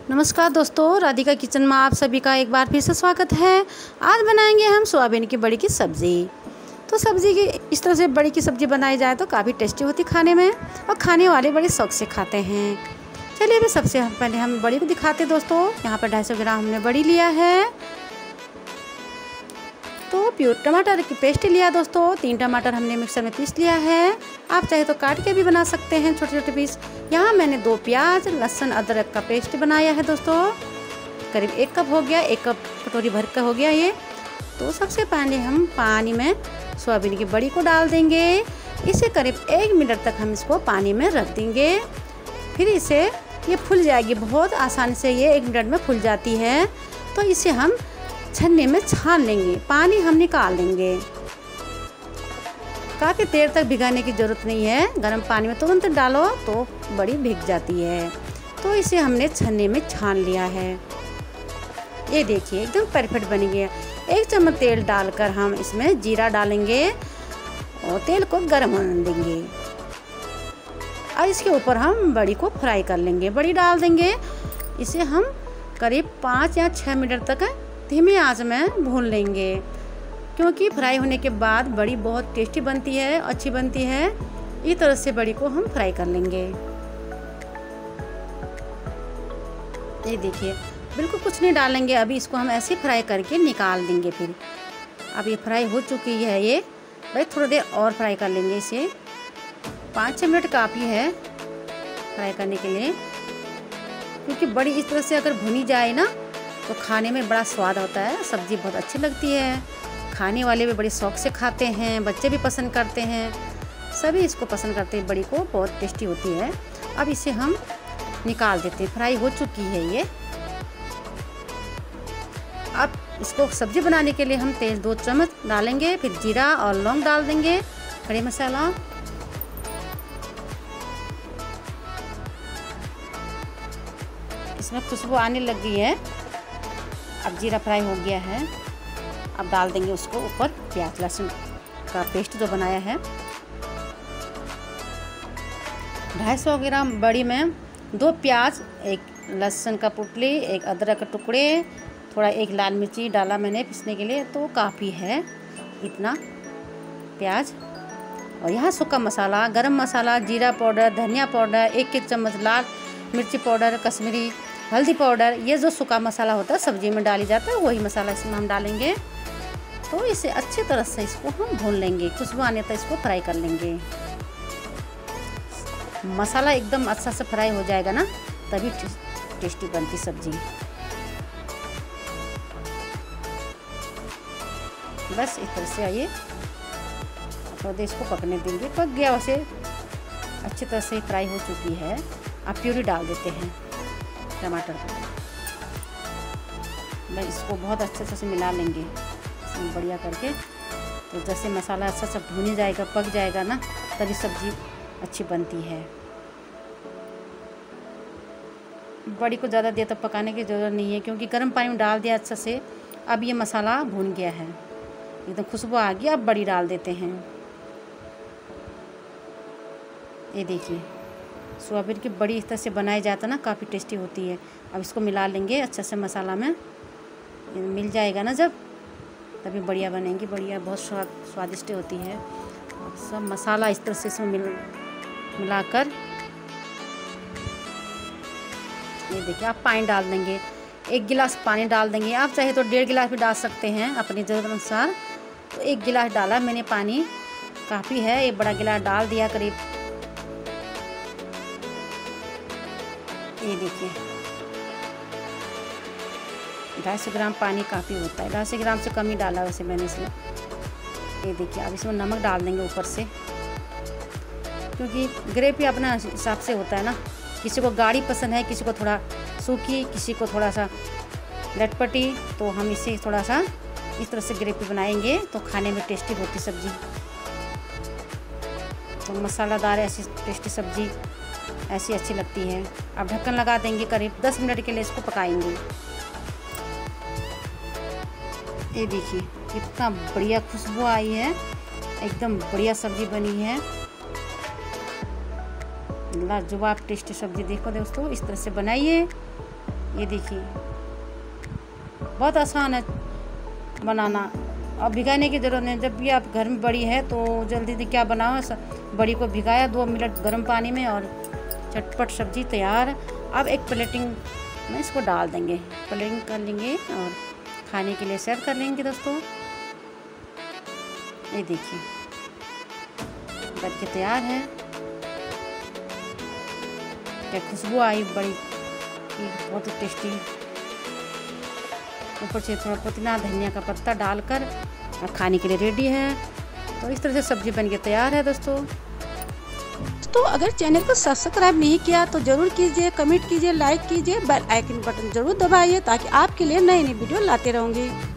नमस्कार दोस्तों, राधिका किचन में आप सभी का एक बार फिर से स्वागत है। आज बनाएंगे हम सोयाबीन की बड़ी की सब्ज़ी। तो सब्ज़ी की इस तरह से बड़ी की सब्ज़ी बनाई जाए तो काफ़ी टेस्टी होती खाने में, और खाने वाले बड़े शौक से खाते हैं। चलिए अभी सबसे पहले हम बड़ी को दिखाते हैं दोस्तों। यहाँ पर 250 ग्राम हमने बड़ी लिया है। तो प्योर टमाटर की पेस्ट लिया दोस्तों। 3 टमाटर हमने मिक्सर में पीस लिया है। आप चाहे तो काट के भी बना सकते हैं छोटे छोटे पीस। यहाँ मैंने 2 प्याज, लहसुन, अदरक का पेस्ट बनाया है दोस्तों। करीब 1 कप हो गया, 1 कप कटोरी भर का हो गया ये। तो सबसे पहले हम पानी में सोयाबीन की बड़ी को डाल देंगे। इसे करीब 1 मिनट तक हम इसको पानी में रख देंगे। फिर इसे ये फूल जाएगी, बहुत आसानी से ये 1 मिनट में फूल जाती है। तो इसे हम छन्नी में छान लेंगे, पानी हम निकाल देंगे। काफ़ी देर तक भिगाने की ज़रूरत नहीं है, गर्म पानी में तुरंत डालो तो बड़ी भीग जाती है। तो इसे हमने छन्नी में छान लिया है। ये देखिए एकदम परफेक्ट बन गया। 1 चम्मच तेल डालकर हम इसमें जीरा डालेंगे और तेल को गर्म होने देंगे। और इसके ऊपर हम बड़ी को फ्राई कर लेंगे। बड़ी डाल देंगे, इसे हम करीब 5 या 6 मिनट तक धीमी आंच में भून लेंगे, क्योंकि फ्राई होने के बाद बड़ी बहुत टेस्टी बनती है, अच्छी बनती है। इस तरह से बड़ी को हम फ्राई कर लेंगे। ये देखिए बिल्कुल कुछ नहीं डालेंगे, अभी इसको हम ऐसे फ्राई करके निकाल देंगे। फिर अब ये फ्राई हो चुकी है, ये भाई थोड़ी देर और फ्राई कर लेंगे। इसे 5-6 मिनट काफ़ी है फ्राई करने के लिए, क्योंकि बड़ी इस तरह से अगर भुनी जाए ना तो खाने में बड़ा स्वाद होता है। सब्ज़ी बहुत अच्छी लगती है, खाने वाले भी बड़े शौक से खाते हैं, बच्चे भी पसंद करते हैं, सभी इसको पसंद करते हैं। बड़ी को बहुत टेस्टी होती है। अब इसे हम निकाल देते हैं, फ्राई हो चुकी है ये। अब इसको सब्ज़ी बनाने के लिए हम तेल 2 चम्मच डालेंगे, फिर जीरा और लौंग डाल देंगे, खड़े मसाला। इसमें खुशबू आने लग गई है। अब जीरा फ्राई हो गया है। अब डाल देंगे उसको ऊपर प्याज लहसुन का पेस्ट जो बनाया है। 250 ग्राम बड़ी में 2 प्याज, 1 लहसुन का पुटली, 1 अदरक के टुकड़े, थोड़ा 1 लाल मिर्ची डाला मैंने पीसने के लिए, तो काफ़ी है इतना प्याज। और यहाँ सूखा मसाला, गरम मसाला, जीरा पाउडर, धनिया पाउडर, 1 चम्मच लाल मिर्ची पाउडर, कश्मीरी हल्दी पाउडर। ये जो सूखा मसाला होता है सब्जी में डाली जाता है, वही मसाला इसमें हम डालेंगे। तो इसे अच्छी तरह से इसको हम भून लेंगे, खुशबू आने तक इसको फ्राई कर लेंगे। मसाला एकदम अच्छा से फ्राई हो जाएगा ना, तभी टेस्टी बनती सब्जी। बस इस तरह से आइए, थोड़ा देर इसको पकने देंगे। पक गया, वैसे अच्छी तरह से फ्राई हो चुकी है। अब प्यूरी डाल देते हैं टमाटर को। मैं इसको बहुत अच्छे से मिला लेंगे इसमें बढ़िया करके। तो जैसे मसाला अच्छा से भुन जाएगा, पक जाएगा ना, तभी सब्ज़ी अच्छी बनती है। बड़ी को ज़्यादा देर तक पकाने की ज़रूरत नहीं है, क्योंकि गर्म पानी में डाल दिया अच्छा से। अब ये मसाला भुन गया है, एकदम खुशबू आ गई। अब बड़ी डाल देते हैं। ये देखिए सोयाबीन की बड़ी इस तरह से बनाई जाता है ना, काफ़ी टेस्टी होती है। अब इसको मिला लेंगे अच्छे से मसाला में। मिल जाएगा ना जब, तभी बढ़िया बनेंगी। बढ़िया बहुत स्वादिष्ट होती है। सब मसाला इस तरह से इसमें मिलाकर, ये देखिए आप पानी डाल देंगे। 1 गिलास पानी डाल देंगे। आप चाहे तो 1.5 गिलास भी डाल सकते हैं अपनी ज़रूरत अनुसार। तो 1 गिलास डाला मैंने पानी, काफ़ी है। 1 बड़ा गिलास डाल दिया करीब। ये देखिए 250 ग्राम पानी काफ़ी होता है। 250 ग्राम से कम ही डाला वैसे मैंने इसमें। ये देखिए अब इसमें नमक डाल देंगे ऊपर से, क्योंकि ग्रेवी अपना हिसाब से होता है ना। किसी को गाढ़ी पसंद है, किसी को थोड़ा सूखी, किसी को थोड़ा सा लटपटी। तो हम इसे थोड़ा सा इस तरह से ग्रेवी बनाएंगे तो खाने में टेस्टी होती सब्ज़ी। तो मसालादार ऐसी टेस्टी सब्ज़ी ऐसी अच्छी लगती है। अब ढक्कन लगा देंगे, करीब 10 मिनट के लिए इसको पकाएंगे। ये देखिए कितना बढ़िया खुशबू आई है, एकदम बढ़िया सब्ज़ी बनी है। लाजवाब टेस्टी सब्ज़ी देखो दोस्तों, इस तरह से बनाइए ये देखिए बहुत आसान है बनाना, और भिगाने की ज़रूरत नहीं। जब भी आप घर में बड़ी है तो जल्दी से क्या बनाओ, बड़ी को भिगाया 2 मिनट गर्म पानी में और चटपट सब्जी तैयार। अब एक प्लेटिंग में इसको डाल देंगे, प्लेटिंग कर लेंगे और खाने के लिए सर्व कर लेंगे दोस्तों। ये देखिए बन के तैयार है। क्या खुशबू आई बड़ी, बहुत टेस्टी। ऊपर से थोड़ा पुदीना धनिया का पत्ता डालकर खाने के लिए रेडी है। तो इस तरह से सब्जी बन के तैयार है दोस्तों। तो अगर चैनल को सब्सक्राइब नहीं किया तो जरूर कीजिए, कमेंट कीजिए, लाइक कीजिए, बेल आइकन बटन जरूर दबाइए ताकि आपके लिए नई नई वीडियो लाते रहूँगी।